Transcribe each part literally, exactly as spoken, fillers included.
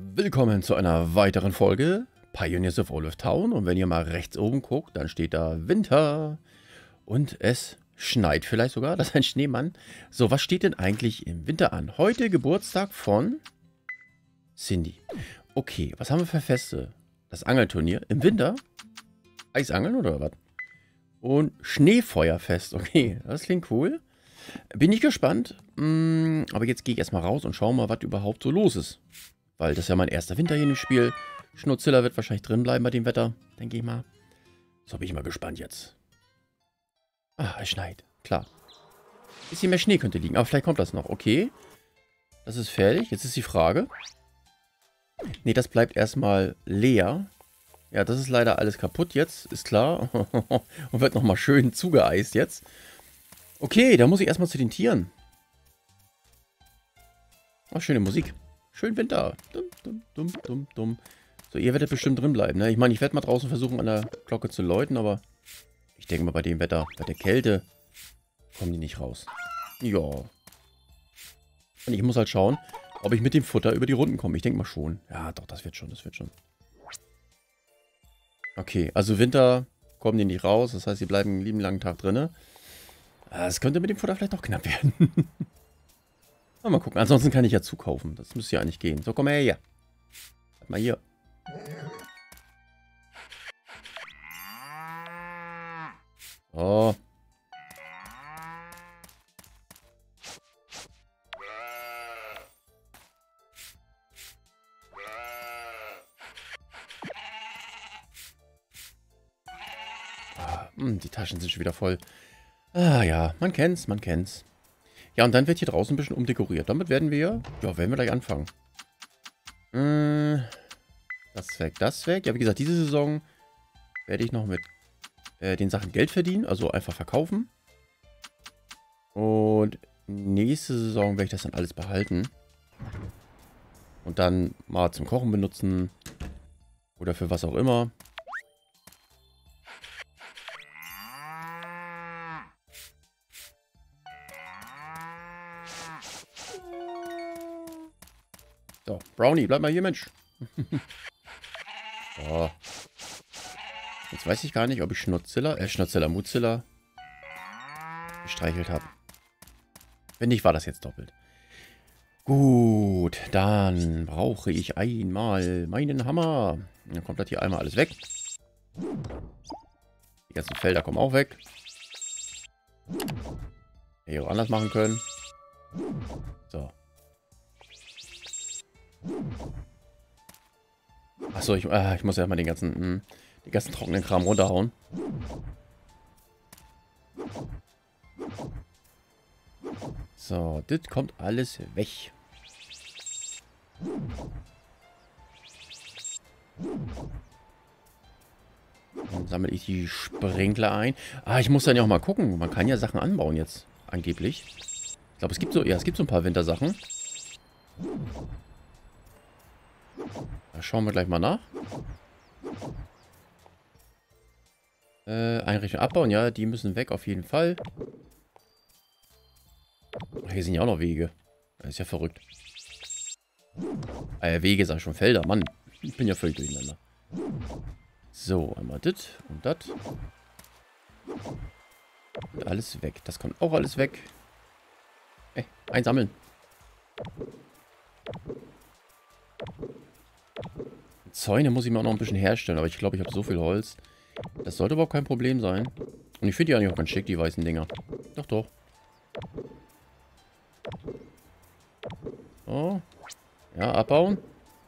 Willkommen zu einer weiteren Folge Pioneers of Olive Town. Und wenn ihr mal rechts oben guckt, dann steht da Winter. Und es schneit vielleicht sogar. Das ist ein Schneemann. So, was steht denn eigentlich im Winter an? Heute Geburtstag von Cindy. Okay, was haben wir für Feste? Das Angelturnier im Winter? Eisangeln oder was? Und Schneefeuerfest. Okay, das klingt cool. Bin ich gespannt. Mm, aber jetzt gehe ich erstmal raus und schaue mal, was überhaupt so los ist. Weil das ist ja mein erster Winter hier im Spiel. Schnurzilla wird wahrscheinlich drin bleiben bei dem Wetter, denke ich mal. So bin ich mal gespannt jetzt. Ah, es schneit. Klar. Bisschen mehr Schnee könnte liegen, aber vielleicht kommt das noch. Okay. Das ist fertig. Jetzt ist die Frage. Ne, das bleibt erstmal leer. Ja, das ist leider alles kaputt jetzt, ist klar. Und wird nochmal schön zugeeist jetzt. Okay, da muss ich erstmal zu den Tieren. Ach, schöne Musik. Schön Winter. Dumm, dumm, dumm, dumm, dumm. So, ihr werdet bestimmt drin bleiben, ne? Ich meine, ich werde mal draußen versuchen, an der Glocke zu läuten, aber ich denke mal, bei dem Wetter, bei der Kälte, kommen die nicht raus. Ja. Und ich muss halt schauen, ob ich mit dem Futter über die Runden komme. Ich denke mal schon. Ja, doch, das wird schon, das wird schon. Okay, also Winter kommen die nicht raus. Das heißt, sie bleiben einen lieben langen Tag drin. Es könnte mit dem Futter vielleicht doch knapp werden. Mal gucken. Ansonsten kann ich ja zukaufen. Das müsste ja eigentlich gehen. So, komm her hier. Bleib mal hier. Oh. Ah, mh, die Taschen sind schon wieder voll. Ah ja, man kennt's, man kennt's. Ja, und dann wird hier draußen ein bisschen umdekoriert. Damit werden wir, ja, werden wir gleich anfangen. Hm, das weg, das weg. Ja, wie gesagt, diese Saison werde ich noch mit äh, den Sachen Geld verdienen. Also einfach verkaufen. Und nächste Saison werde ich das dann alles behalten. Und dann mal zum Kochen benutzen. Oder für was auch immer. So, Brownie, bleib mal hier, Mensch. So. Jetzt weiß ich gar nicht, ob ich Schnurzilla, äh, Schnurzilla, Mutzilla gestreichelt habe. Wenn nicht, war das jetzt doppelt. Gut, dann brauche ich einmal meinen Hammer. Dann kommt das hier einmal alles weg. Die ganzen Felder kommen auch weg. Hätte ich auch anders machen können. So. Achso, ich, äh, ich muss ja mal den ganzen, mh, den ganzen trockenen Kram runterhauen. So, das kommt alles weg. Dann sammle ich die Sprinkler ein. Ah, ich muss dann ja auch mal gucken. Man kann ja Sachen anbauen jetzt, angeblich. Ich glaube, es gibt so, ja, es gibt so ein paar Wintersachen. Da schauen wir gleich mal nach. Äh, Einrichtung abbauen, ja, die müssen weg auf jeden Fall. Ach, hier sind ja auch noch Wege. Das ist ja verrückt. Äh, Wege, sag ich schon, Felder, Mann. Ich bin ja völlig durcheinander. So, einmal das und das. Und alles weg. Das kommt auch alles weg. Ey, einsammeln. Zäune muss ich mir auch noch ein bisschen herstellen, aber ich glaube, ich habe so viel Holz. Das sollte überhaupt kein Problem sein. Und ich finde die eigentlich auch ganz schick, die weißen Dinger. Doch, doch. So. Ja, abbauen.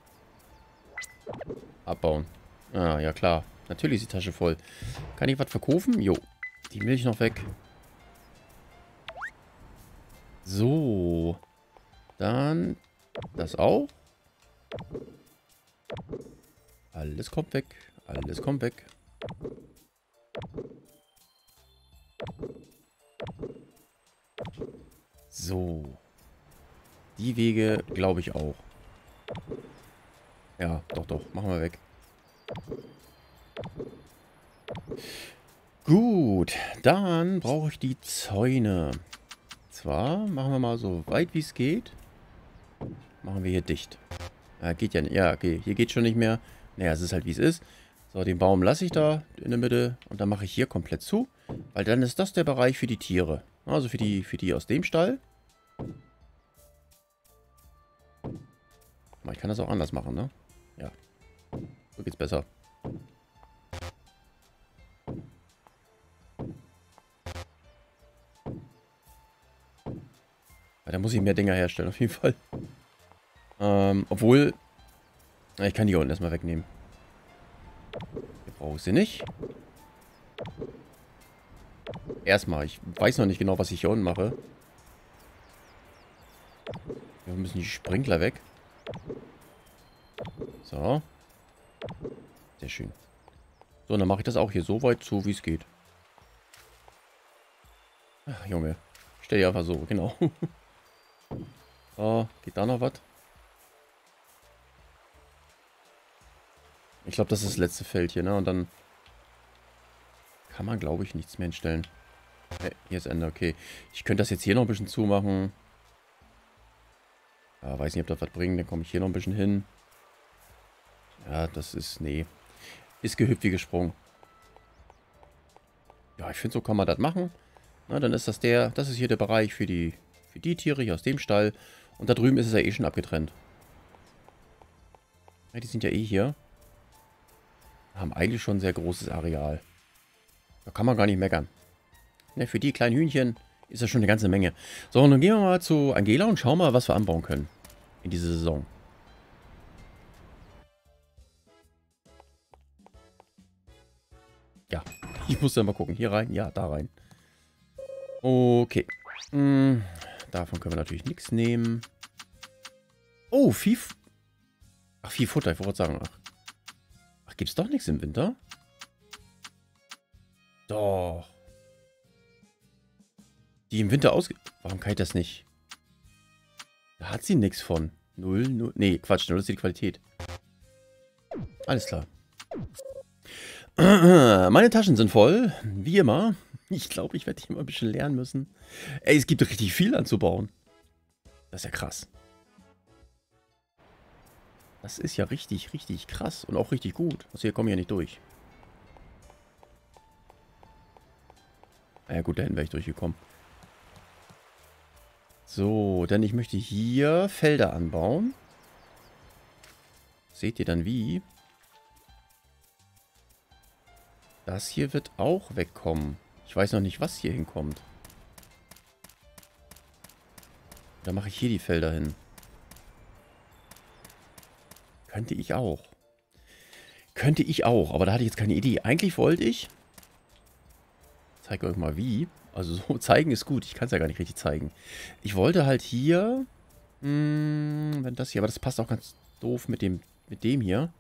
Abbauen. Ah, ja klar. Natürlich ist die Tasche voll. Kann ich was verkaufen? Jo. Die Milch noch weg. So. Dann das auch. Alles kommt weg. Alles kommt weg. So. Die Wege glaube ich auch. Ja, doch, doch. Machen wir weg. Gut. Dann brauche ich die Zäune. Zwar machen wir mal so weit wie es geht. Machen wir hier dicht. Ja, geht ja nicht. Ja, okay. Hier geht schon nicht mehr. Naja, es ist halt wie es ist. So, den Baum lasse ich da in der Mitte. Und dann mache ich hier komplett zu. Weil dann ist das der Bereich für die Tiere. Also für die, für die aus dem Stall. Ich kann das auch anders machen, ne? Ja. So geht's besser. Ja, da muss ich mehr Dinger herstellen, auf jeden Fall. Ähm, obwohl... Na, ich kann die hier unten erstmal wegnehmen. Hier brauche ich sie nicht. Erstmal, ich weiß noch nicht genau, was ich hier unten mache. Wir müssen die Sprinkler weg. So. Sehr schön. So, und dann mache ich das auch hier so weit zu, wie es geht. Ach, Junge. Stell dir einfach so, genau. So, geht da noch was? Ich glaube, das ist das letzte Feld hier, ne? Und dann kann man, glaube ich, nichts mehr hinstellen. Hey, hier ist Ende, okay. Ich könnte das jetzt hier noch ein bisschen zumachen. Ja, weiß nicht, ob das was bringt. Dann komme ich hier noch ein bisschen hin. Ja, das ist, nee. Ist gehüpft wie gesprungen. Ja, ich finde, so kann man das machen. Na, dann ist das der, das ist hier der Bereich für die, für die Tiere hier aus dem Stall. Und da drüben ist es ja eh schon abgetrennt. Ja, die sind ja eh hier. Haben eigentlich schon ein sehr großes Areal. Da kann man gar nicht meckern. Ja, für die kleinen Hühnchen ist das schon eine ganze Menge. So, und dann gehen wir mal zu Angela und schauen mal, was wir anbauen können. In dieser Saison. Ja, ich muss dann mal gucken. Hier rein, ja, da rein. Okay. Hm, davon können wir natürlich nichts nehmen. Oh, Vieh... Ach, Viehfutter, ich wollte sagen. Ach, ach gibt es doch nichts im Winter? Doch. Die im Winter ausge... Warum kann ich das nicht? Da hat sie nichts von. Null, null... Nee, Quatsch, null ist die Qualität. Alles klar. Meine Taschen sind voll. Wie immer. Ich glaube, ich werde hier mal ein bisschen lernen müssen. Ey, es gibt richtig viel anzubauen. Das ist ja krass. Das ist ja richtig, richtig krass. Und auch richtig gut. Also hier komme ich ja nicht durch. Naja gut, dahin wäre ich durchgekommen. So, denn ich möchte hier Felder anbauen. Seht ihr dann wie? Das hier wird auch wegkommen. Ich weiß noch nicht, was hier hinkommt. Da mache ich hier die Felder hin. Könnte ich auch. Könnte ich auch, aber da hatte ich jetzt keine Idee. Eigentlich wollte ich... Ich zeige euch mal wie. Also so zeigen ist gut. Ich kann es ja gar nicht richtig zeigen. Ich wollte halt hier... Mh, wenn das hier... Aber das passt auch ganz doof mit dem, mit dem hier.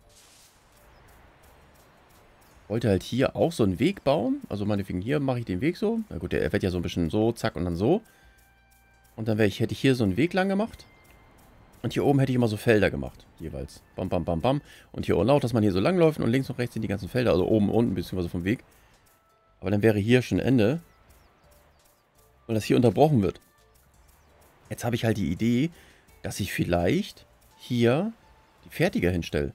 Wollte halt hier auch so einen Weg bauen. Also meinetwegen hier mache ich den Weg so. Na gut, der wird ja so ein bisschen so, zack und dann so. Und dann wäre ich, hätte ich hier so einen Weg lang gemacht. Und hier oben hätte ich immer so Felder gemacht. Jeweils. Bam, bam, bam, bam. Und hier unten auch, dass man hier so lang läuft und links und rechts sind die ganzen Felder. Also oben, unten, beziehungsweise vom Weg. Aber dann wäre hier schon Ende. Und das hier unterbrochen wird. Jetzt habe ich halt die Idee, dass ich vielleicht hier die Fertiger hinstelle.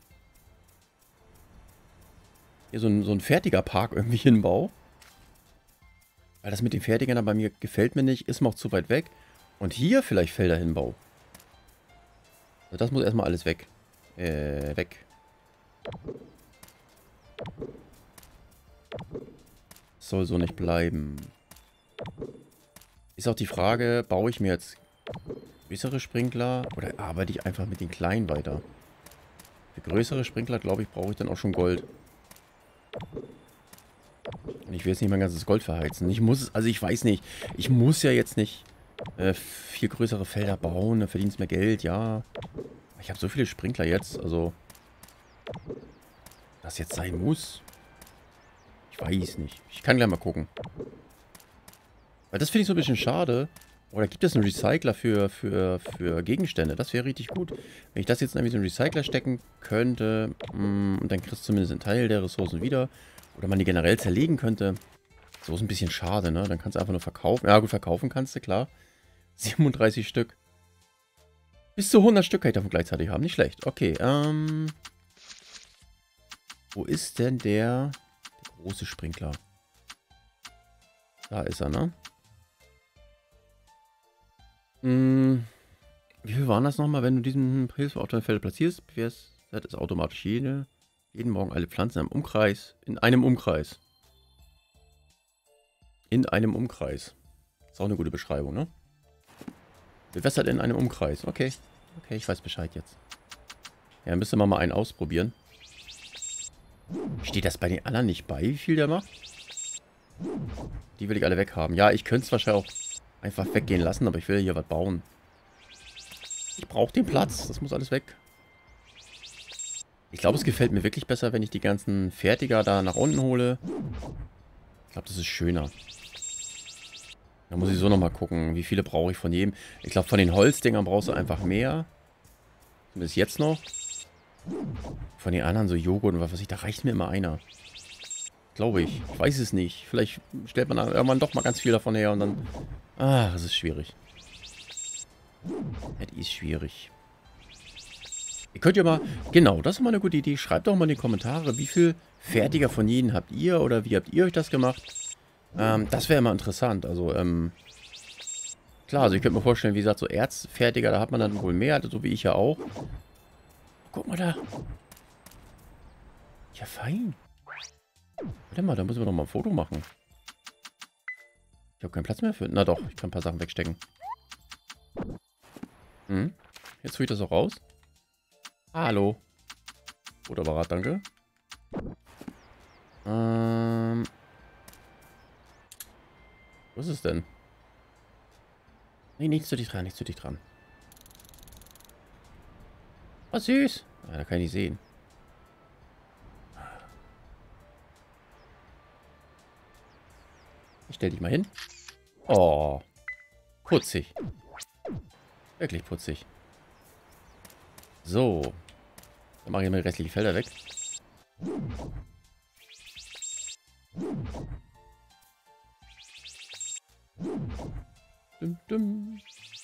Hier so ein, so ein fertiger Park irgendwie hinbaue. Weil das mit den Fertigern bei mir gefällt mir nicht. Ist mir auch zu weit weg. Und hier vielleicht Felder hinbaue. Also das muss erstmal alles weg. Äh, weg. Soll so nicht bleiben. Ist auch die Frage, baue ich mir jetzt größere Sprinkler oder arbeite ich einfach mit den kleinen weiter? Für größere Sprinkler, glaube ich, brauche ich dann auch schon Gold. Und ich will jetzt nicht mein ganzes Gold verheizen. Ich muss, also ich weiß nicht, ich muss ja jetzt nicht äh, viel größere Felder bauen, da verdienst mehr Geld, ja. Ich habe so viele Sprinkler jetzt, also das jetzt sein muss. Ich weiß nicht. Ich kann gleich mal gucken. Weil das finde ich so ein bisschen schade. Oder gibt es einen Recycler für, für, für Gegenstände? Das wäre richtig gut. Wenn ich das jetzt in so einen Recycler stecken könnte, mh, und dann kriegst du zumindest einen Teil der Ressourcen wieder. Oder man die generell zerlegen könnte. So ist ein bisschen schade, ne? Dann kannst du einfach nur verkaufen. Ja gut, verkaufen kannst du, klar. siebenunddreißig Stück. Bis zu hundert Stück kann ich davon gleichzeitig haben. Nicht schlecht. Okay, ähm... wo ist denn der, der große Sprinkler? Da ist er, ne? Hm, wie viel waren das nochmal, wenn du diesen Hilfe auf deinem Feld platzierst? Das ist automatisch jede, jeden Morgen alle Pflanzen im Umkreis. In einem Umkreis. In einem Umkreis. Ist auch eine gute Beschreibung, ne? Bewässert in einem Umkreis. Okay. Okay, ich weiß Bescheid jetzt. Ja, müsste man mal einen ausprobieren. Steht das bei den anderen nicht bei, wie viel der macht? Die will ich alle weghaben. Ja, ich könnte es wahrscheinlich auch einfach weggehen lassen, aber ich will hier was bauen. Ich brauche den Platz. Das muss alles weg. Ich glaube, es gefällt mir wirklich besser, wenn ich die ganzen Fertiger da nach unten hole. Ich glaube, das ist schöner. Da muss ich so nochmal gucken, wie viele brauche ich von jedem. Ich glaube, von den Holzdingern brauchst du einfach mehr. Bis jetzt noch. Von den anderen so Joghurt und was weiß ich, da reicht mir immer einer. Glaube ich. Ich weiß es nicht. Vielleicht stellt man irgendwann doch mal ganz viel davon her und dann... Ah, das ist schwierig. Das ist schwierig. Ihr könnt ja mal... Genau, das ist mal eine gute Idee. Schreibt doch mal in die Kommentare, wie viel Fertiger von jedem habt ihr oder wie habt ihr euch das gemacht? Ähm, das wäre immer interessant. Also, ähm... klar, also ich könnte mir vorstellen, wie gesagt, so Erzfertiger, da hat man dann wohl mehr, so wie ich ja auch. Guck mal da. Ja, fein. Warte mal, da müssen wir doch mal ein Foto machen. Ich habe keinen Platz mehr für... Na doch, ich kann ein paar Sachen wegstecken. Hm. Jetzt tue ich das auch raus. Hallo. Wunderbar, danke. Ähm... Wo ist es denn? Nee, nicht zu dich dran, nicht zu dich dran. Oh, süß. Ah, da kann ich nicht sehen. Ich stell dich mal hin. Oh. Putzig. Wirklich putzig. So. Dann mache ich mal die restlichen Felder weg. Dum, dum.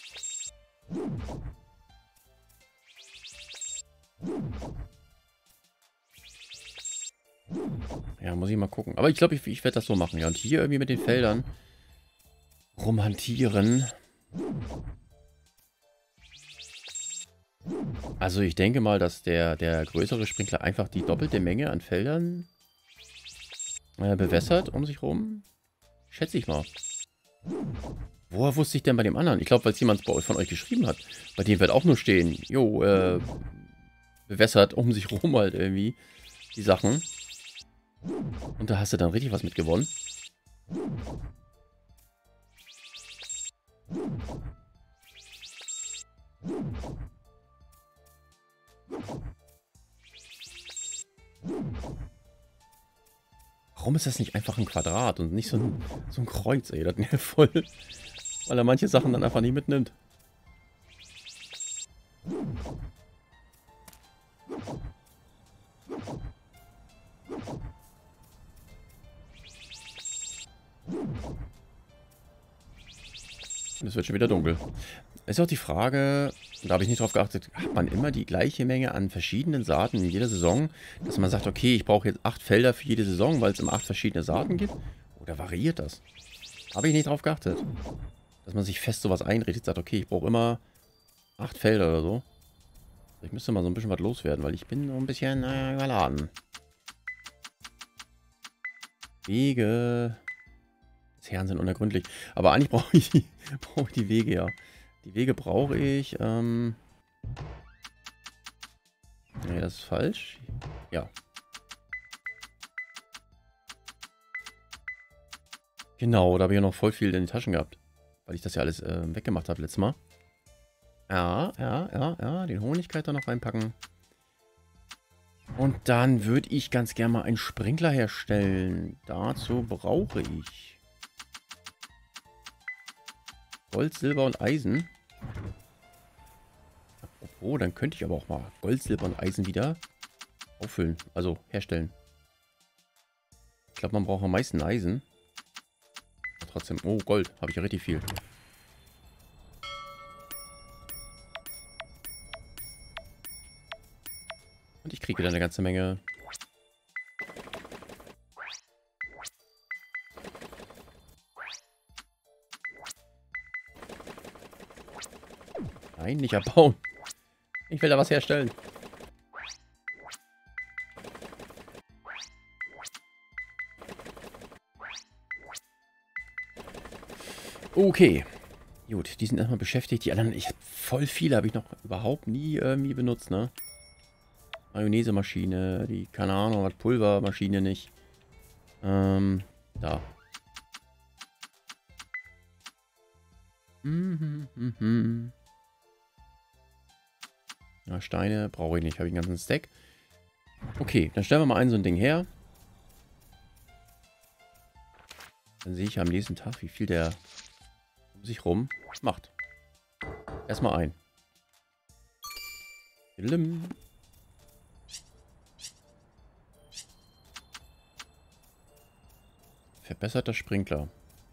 Ja, muss ich mal gucken. Aber ich glaube, ich, ich werde das so machen. Ja, und hier irgendwie mit den Feldern rumhantieren. Also ich denke mal, dass der, der größere Sprinkler einfach die doppelte Menge an Feldern äh, bewässert um sich rum. Schätze ich mal. Woher wusste ich denn bei dem anderen? Ich glaube, weil es jemand von euch geschrieben hat. Bei dem wird auch nur stehen, jo, äh, bewässert um sich rum halt irgendwie die Sachen. Und da hast du dann richtig was mit gewonnen. Warum ist das nicht einfach ein Quadrat und nicht so ein, so ein Kreuz, ey? Das nervt voll. Weil er manche Sachen dann einfach nicht mitnimmt. Es wird schon wieder dunkel. Ist auch die Frage, da habe ich nicht drauf geachtet, hat man immer die gleiche Menge an verschiedenen Saaten in jeder Saison, dass man sagt, okay, ich brauche jetzt acht Felder für jede Saison, weil es immer acht verschiedene Saaten gibt? Oder variiert das? Habe ich nicht drauf geachtet. Dass man sich fest sowas einredet, sagt, okay, ich brauche immer acht Felder oder so. Ich müsste mal so ein bisschen was loswerden, weil ich bin so ein bisschen äh, überladen. Wege. Das Herren sind unergründlich. Aber eigentlich brauche ich, die, brauche ich die Wege, ja. Die Wege brauche ich. Ähm nee, das ist falsch. Ja. Genau, da habe ich ja noch voll viel in den Taschen gehabt. Weil ich das ja alles äh, weggemacht habe letztes Mal. Ja, ja, ja, ja. Den Honig kann ich da noch reinpacken. Und dann würde ich ganz gerne mal einen Sprinkler herstellen. Dazu brauche ich Gold, Silber und Eisen. Oh, dann könnte ich aber auch mal Gold, Silber und Eisen wieder auffüllen. Also herstellen. Ich glaube, man braucht am meisten Eisen. Aber trotzdem. Oh, Gold. Habe ich ja richtig viel. Und ich kriege wieder eine ganze Menge. Nein, nicht abbauen. Ich will da was herstellen. Okay. Gut, die sind erstmal beschäftigt. Die anderen, ich habe voll viele, habe ich noch überhaupt nie irgendwie benutzt, ne? Mayonnaise-Maschine, die, keine Ahnung, was Pulvermaschine nicht. Ähm, da. Mhm, mhm. Ja, Steine brauche ich nicht, habe ich einen ganzen Stack. Okay, dann stellen wir mal ein so ein Ding her. Dann sehe ich am nächsten Tag, wie viel der um sich rum macht. Erstmal ein. Lim. Verbesserter Sprinkler.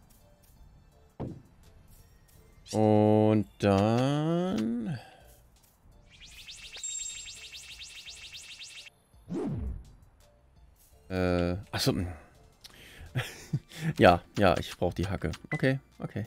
Und dann... Äh, achso. Ja, ja, ich brauche die Hacke. Okay, okay.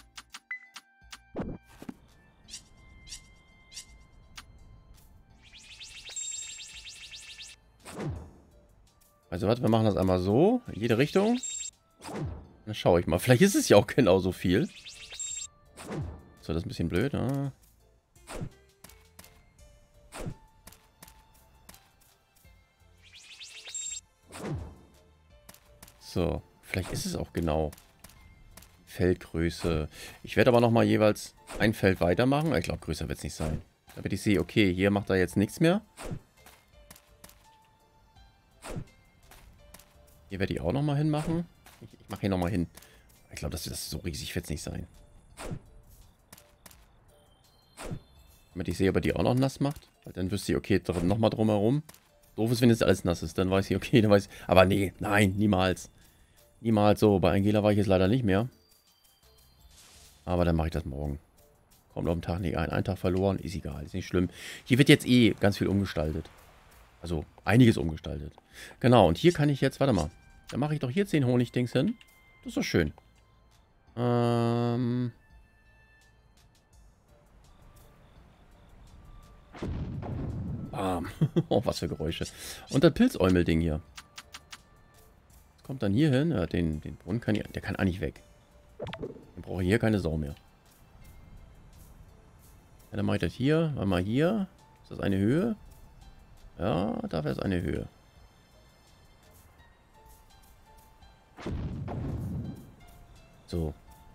Also warte, wir machen das einmal so, in jede Richtung. Dann schaue ich mal. Vielleicht ist es ja auch genauso viel. So, das ist ein bisschen blöd, ne? So, vielleicht ist es auch genau Feldgröße. Ich werde aber nochmal jeweils ein Feld weitermachen. Ich glaube, größer wird es nicht sein. Damit ich sehe, okay, hier macht er jetzt nichts mehr. Hier werde ich auch nochmal hinmachen. Ich, ich mache hier nochmal hin. Ich glaube, das ist so riesig, wird es nicht sein. Damit ich sehe, ob er die auch noch nass macht. Weil dann wüsste ich, okay, nochmal drumherum. Doof ist, wenn jetzt alles nass ist. Dann weiß ich, okay, dann weiß ich. Aber nee, nein, niemals. Niemals so. Bei Angela war ich jetzt leider nicht mehr. Aber dann mache ich das morgen. Kommt auf den Tag nicht ein. Ein Tag verloren, ist egal, ist nicht schlimm. Hier wird jetzt eh ganz viel umgestaltet. Also einiges umgestaltet. Genau, und hier kann ich jetzt, warte mal. Dann mache ich doch hier zehn Honigdings hin. Das ist doch schön. Ähm... Bam. Oh, was für Geräusche. Und das Pilzäumel-Ding hier. Das kommt dann hier hin. Ja, den, den Brunnen kann ich... Der kann eigentlich weg. Dann brauche ich hier keine Sau mehr. Ja, dann mache ich das hier. Warte mal hier. Ist das eine Höhe? Ja, dafür ist eine Höhe. So.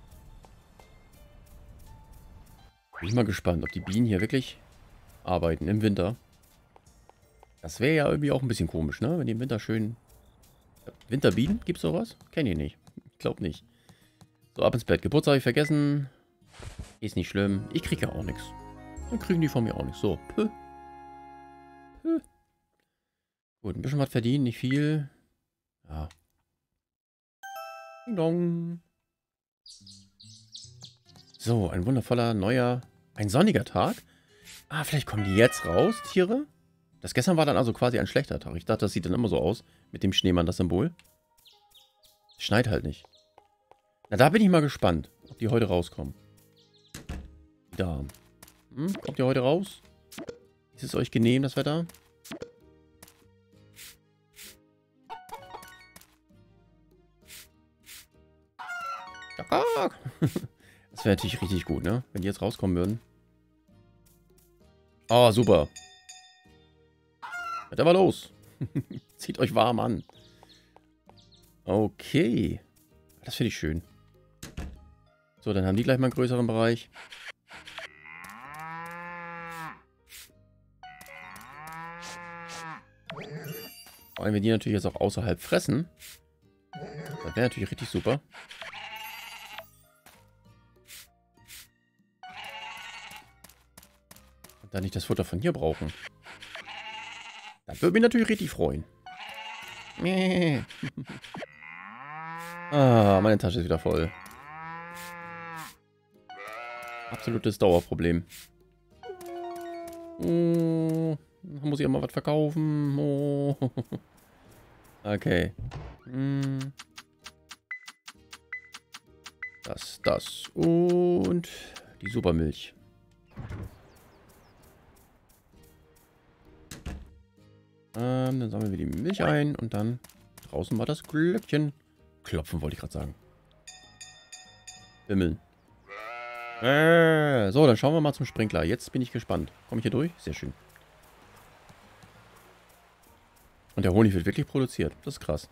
Bin ich mal gespannt, ob die Bienen hier wirklich arbeiten im Winter. Das wäre ja irgendwie auch ein bisschen komisch, ne? Wenn die im Winter schön... Winterbienen? Gibt's sowas? Kenn ich nicht. Ich glaube nicht. So, ab ins Bett. Geburtstag habe ich vergessen. Ist nicht schlimm. Ich kriege ja auch nichts. Dann kriegen die von mir auch nichts. So. Puh. Puh. Gut, ein bisschen was verdienen, nicht viel. Ja. Ding dong. So, ein wundervoller, neuer, ein sonniger Tag. Ah, vielleicht kommen die jetzt raus, Tiere? Das gestern war dann also quasi ein schlechter Tag. Ich dachte, das sieht dann immer so aus. Mit dem Schneemann, das Symbol. Schneit halt nicht. Na, da bin ich mal gespannt, ob die heute rauskommen. Da. Hm, kommt ihr heute raus? Ist es euch genehm, das Wetter? Ja. Das wäre natürlich richtig gut, ne? Wenn die jetzt rauskommen würden. Oh, super. Wird aber los. Zieht euch warm an. Okay. Das finde ich schön. So, dann haben die gleich mal einen größeren Bereich. Vor allem, wenn die natürlich jetzt auch außerhalb fressen. Das wäre natürlich richtig super. Und dann nicht das Futter von hier brauchen. Das würde mich natürlich richtig freuen. Ah, meine Tasche ist wieder voll. Absolutes Dauerproblem. Oh, Da muss ich auch mal was verkaufen. Oh. Okay. Hm. Das, das und die Supermilch. Ähm, dann sammeln wir die Milch ein und dann draußen war das Glöckchen. Klopfen wollte ich gerade sagen. Bimmeln. Äh, so, dann schauen wir mal zum Sprinkler. Jetzt bin ich gespannt. Komme ich hier durch? Sehr schön. Und der Honig wird wirklich produziert. Das ist krass.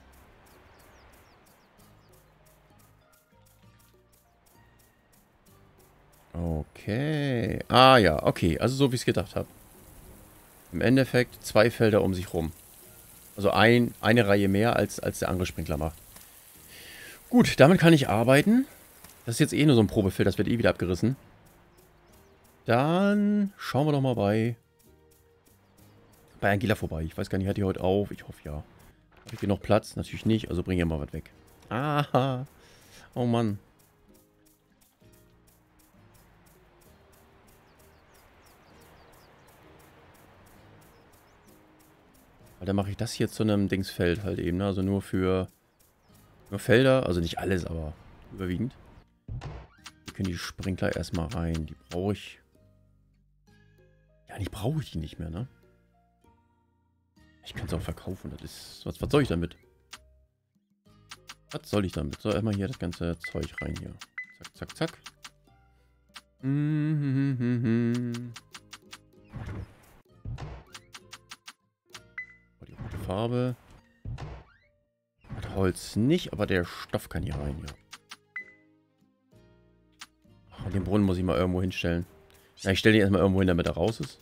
Okay. Ah ja, okay. Also so wie ich es gedacht habe. Im Endeffekt zwei Felder um sich rum. Also ein, eine Reihe mehr, als, als der andere Sprinkler macht. Gut, damit kann ich arbeiten. Das ist jetzt eh nur so ein Probefeld, das wird eh wieder abgerissen. Dann schauen wir doch mal bei, bei Angela vorbei. Ich weiß gar nicht, hat die heute auf? Ich hoffe ja. Habe ich hier noch Platz? Natürlich nicht, also bringe ich mal was weg. Aha. Oh Mann. Weil dann mache ich das hier zu einem Dingsfeld halt eben, ne? Also nur für nur Felder, also nicht alles, aber überwiegend. Hier können die Sprinkler erstmal rein. Die brauche ich. Ja, die brauche ich die nicht mehr, ne? Ich kann es auch verkaufen. Das ist. Was, was soll ich damit? Was soll ich damit? So, erstmal hier das ganze Zeug rein hier. Zack, zack, zack. Mhm. Oh, die rote Farbe. Das Holz nicht, aber der Stoff kann hier rein, ja. Ach, den Brunnen muss ich mal irgendwo hinstellen. Ja, ich stelle den erstmal irgendwo hin, damit er raus ist.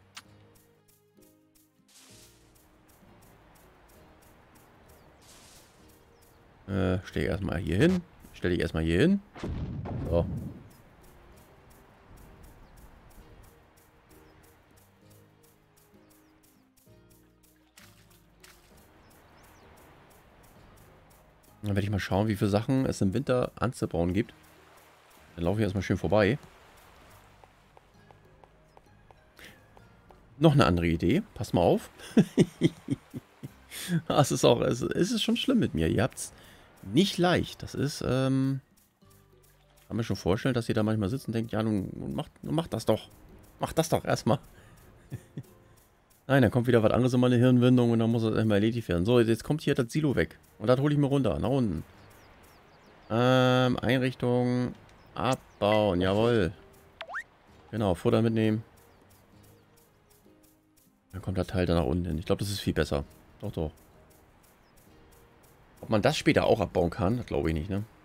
Äh, stelle ich erstmal hier hin. Stelle ich erstmal hier hin. So. Dann werde ich mal schauen, wie viele Sachen es im Winter anzubauen gibt. Dann laufe ich erstmal schön vorbei. Noch eine andere Idee. Pass mal auf. Es ist auch, es ist schon schlimm mit mir. Ihr habt es nicht leicht. Das ist, ähm... kann mir schon vorstellen, dass ihr da manchmal sitzt und denkt, ja, nun mach, nun mach das doch. Mach das doch erstmal. Nein, dann kommt wieder was anderes in meine Hirnwindung und dann muss das erstmal erledigt werden. So, jetzt kommt hier das Silo weg. Und das hole ich mir runter, nach unten. Ähm, Einrichtung abbauen, jawohl. Genau, Futter mitnehmen. Dann kommt der Teil da nach unten hin. Ich glaube, das ist viel besser. Doch, doch. Ob man das später auch abbauen kann, das glaube ich nicht, ne?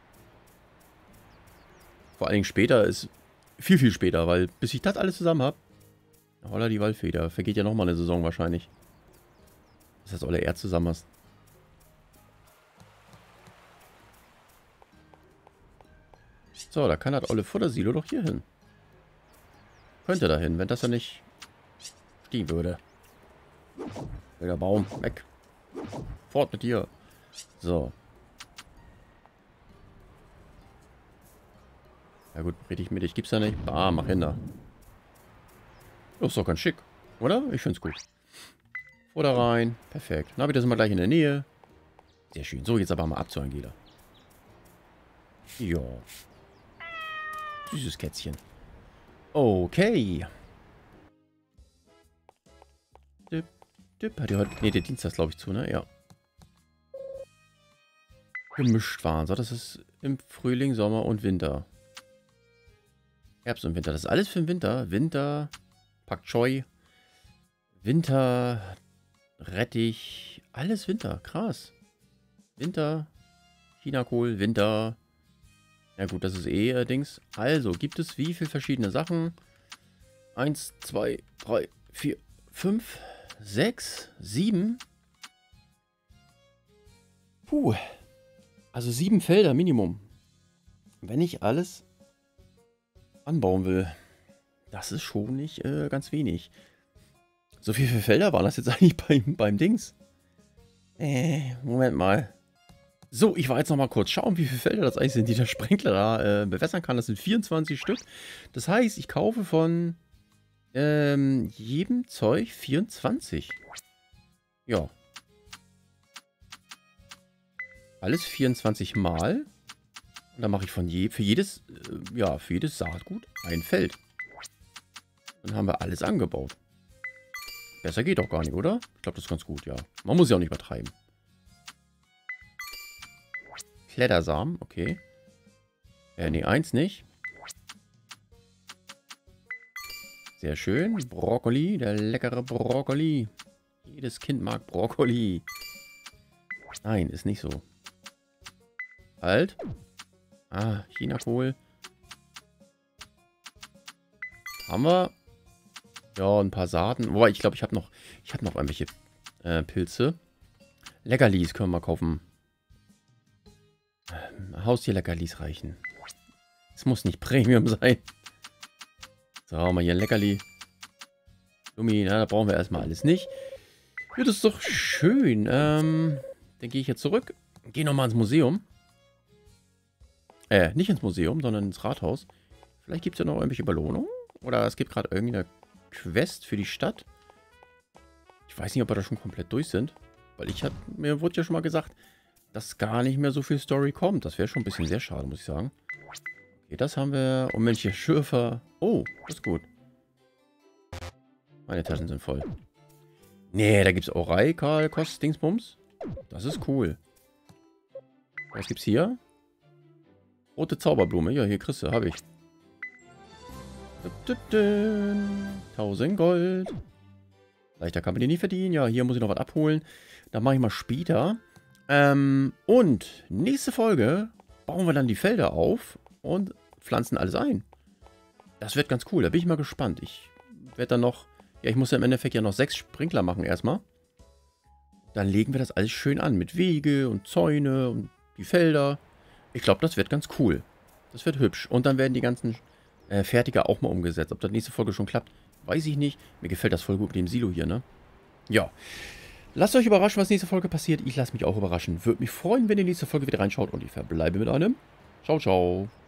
Vor allen Dingen später ist viel, viel später, weil bis ich das alles zusammen habe, holla die Waldfeder, vergeht ja nochmal eine Saison wahrscheinlich. Bis das alle Erd zusammen hast. So, da kann das olle Futtersilo doch hier hin. Könnte da hin, wenn das ja nicht stehen würde. Der Baum, weg. Fort mit dir. So. Ja gut, rede ich mit, ich gib's ja nicht. Ah, mach hin da. Das ist doch ganz schick, oder? Ich find's gut. Futter rein. Perfekt. Dann habe ich das mal gleich in der Nähe. Sehr schön. So, jetzt aber mal ab zu Angela. Ja. Süßes Kätzchen. Okay. Dip, dip. Hat die heute... Ne, der Dienstag glaube ich zu, ne? Ja. Gemischt waren. So, das ist im Frühling, Sommer und Winter. Herbst und Winter. Das ist alles für den Winter. Winter, Pak Choi, Winter, Rettich, alles Winter. Krass. Winter, Chinakohl, Winter. Ja gut, das ist eh äh, Dings. Also, gibt es wie viele verschiedene Sachen? Eins, zwei, drei, vier, fünf, sechs, sieben. Puh. Also sieben Felder Minimum. Wenn ich alles anbauen will. Das ist schon nicht äh, ganz wenig. So viele Felder waren das jetzt eigentlich beim, beim Dings? Äh, Moment mal. So, ich war jetzt noch mal kurz schauen, wie viele Felder das eigentlich sind, die der Sprinkler da äh, bewässern kann. Das sind vierundzwanzig Stück. Das heißt, ich kaufe von Ähm, jedem Zeug vierundzwanzig. Ja. Alles vierundzwanzig Mal. Und dann mache ich von je, für jedes, äh, ja, für jedes Saatgut ein Feld. Dann haben wir alles angebaut. Besser geht doch gar nicht, oder? Ich glaube, das ist ganz gut, ja. Man muss ja auch nicht übertreiben. Klettersamen, okay. Äh, nee, eins nicht. Sehr schön. Brokkoli, der leckere Brokkoli. Jedes Kind mag Brokkoli. Nein, ist nicht so. Halt. Ah, Chinakohl. Haben wir. Ja, ein paar Saaten. Wobei, ich glaube, ich habe noch, ich habe noch irgendwelche äh, Pilze. Leckerlis können wir kaufen. Ähm, Haustier-Leckerlis reichen. Es muss nicht Premium sein. So, haben wir hier ein Leckerli. Gummi, na, da brauchen wir erstmal alles nicht. Ja, das ist doch schön. Ähm, dann gehe ich jetzt zurück. Gehe nochmal ins Museum. Äh, nicht ins Museum, sondern ins Rathaus. Vielleicht gibt es ja noch irgendwelche Belohnungen. Oder es gibt gerade irgendeine Quest für die Stadt. Ich weiß nicht, ob wir da schon komplett durch sind. Weil ich hab, mir wurde ja schon mal gesagt, dass gar nicht mehr so viel Story kommt. Das wäre schon ein bisschen sehr schade, muss ich sagen. Okay, das haben wir. Und Mensch, hier Schürfer. Oh, das ist gut. Meine Taschen sind voll. Nee, da gibt es Orei, Karl, Kost, Dingsbums. Das ist cool. Was gibt's hier? Rote Zauberblume. Ja, hier kriegst du, habe ich. tausend Gold. Leichter kann man die nie verdienen. Ja, hier muss ich noch was abholen. Dann mache ich mal später. Ähm, und nächste Folge bauen wir dann die Felder auf und pflanzen alles ein. Das wird ganz cool. Da bin ich mal gespannt. Ich werde dann noch... Ja, ich muss ja im Endeffekt ja noch sechs Sprinkler machen erstmal. Dann legen wir das alles schön an. Mit Wege und Zäune und die Felder. Ich glaube, das wird ganz cool. Das wird hübsch. Und dann werden die ganzen äh, Fertiger auch mal umgesetzt. Ob das nächste Folge schon klappt, weiß ich nicht. Mir gefällt das voll gut mit dem Silo hier, ne? Ja. Lasst euch überraschen, was nächste Folge passiert. Ich lasse mich auch überraschen. Würde mich freuen, wenn ihr nächste Folge wieder reinschaut. Und ich verbleibe mit einem. Ciao, ciao.